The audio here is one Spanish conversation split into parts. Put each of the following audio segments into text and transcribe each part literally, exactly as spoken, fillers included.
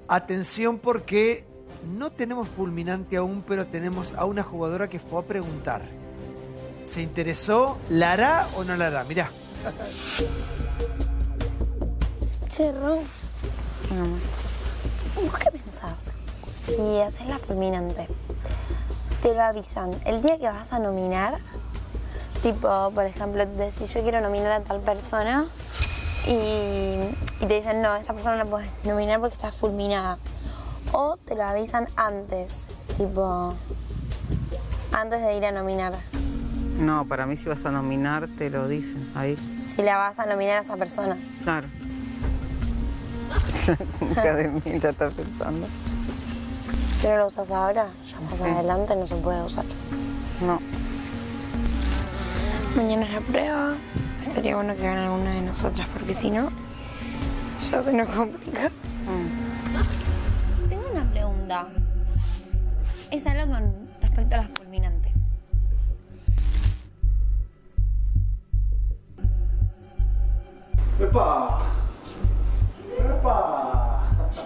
Atención porque no tenemos fulminante aún, pero tenemos a una jugadora que fue a preguntar. ¿Se interesó? ¿La hará o no la hará? Mirá. Che, Ro, ¿vos qué pensás? Si haces la fulminante, te lo avisan el día que vas a nominar, tipo, por ejemplo, decís yo quiero nominar a tal persona y, y te dicen no, esa persona no la puedes nominar porque está fulminada. O te lo avisan antes, tipo, antes de ir a nominar. No, para mí si vas a nominar te lo dicen ahí. Si la vas a nominar a esa persona. Claro. Hija de mí ya está pensando. Si no lo usas ahora, ya más Sí. adelante no se puede usar. No. Mañana es la prueba. Estaría bueno que gane alguna de nosotras, porque si no, ya se nos complica. Mm. Tengo una pregunta. Es algo con respecto a la fulminante. ¡Epa! ¡Epa!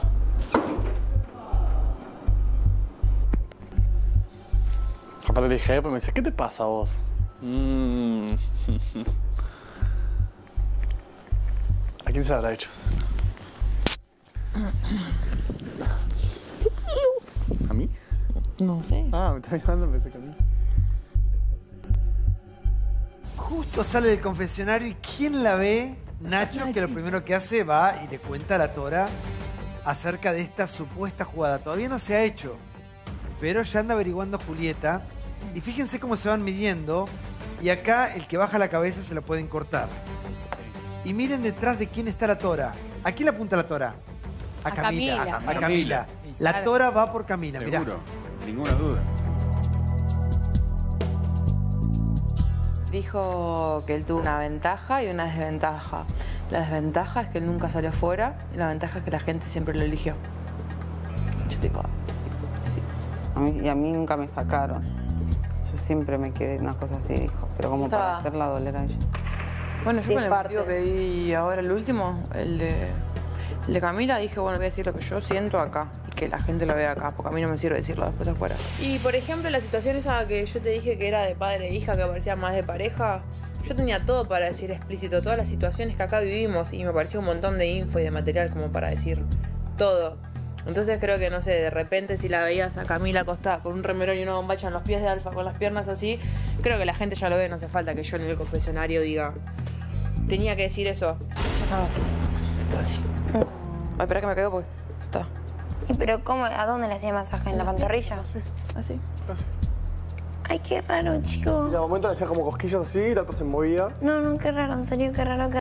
Aparte le dije, pues me dice, ¿qué te pasa a vos? Mm. ¿A quién se habrá hecho? ¿A mí? No sé. Ah, me está mirando, pensé que a mí. Justo sale del confesionario y ¿quién la ve? Nacho, que lo primero que hace va y le cuenta a la Tora acerca de esta supuesta jugada. Todavía no se ha hecho, pero ya anda averiguando Julieta. Y fíjense cómo se van midiendo. Y acá el que baja la cabeza se la pueden cortar. Y miren detrás de quién está la Tora. ¿A quién le apunta la Tora? A, A Camila. Camila. A, a Camila. La Tora va por Camila, mirá. Seguro, ninguna duda. Dijo que él tuvo una ventaja y una desventaja. La desventaja es que él nunca salió fuera y la ventaja es que la gente siempre lo eligió. Yo tipo, sí, sí. A mí, y a mí nunca me sacaron. Yo siempre me quedé en una cosa así, dijo. Pero como Estaba- para hacerla doler a ella. Bueno, yo Sí, con el parte. partido que di ahora el último, el de, el de Camila, dije, bueno, voy a decir lo que yo siento acá y que la gente lo vea acá, porque a mí no me sirve decirlo después afuera. Y, por ejemplo, la situación esa que yo te dije que era de padre e hija, que parecía más de pareja, yo tenía todo para decir explícito, todas las situaciones que acá vivimos y me pareció un montón de info y de material como para decir todo. Entonces creo que, no sé, de repente si la veías a Camila acostada con un remerón y una bombacha en los pies de Alfa, con las piernas así, creo que la gente ya lo ve, no hace falta que yo en el confesionario diga, tenía que decir eso. Ya estaba así, estaba así. Ay, espera que me caigo porque está ¿Y pero cómo? ¿A dónde le hacía masaje? ¿En la pantorrilla? así. Ay, qué raro, chico. Y de momento le hacía como cosquillas así y la otra se movía. No, no, qué raro, en serio, qué raro, qué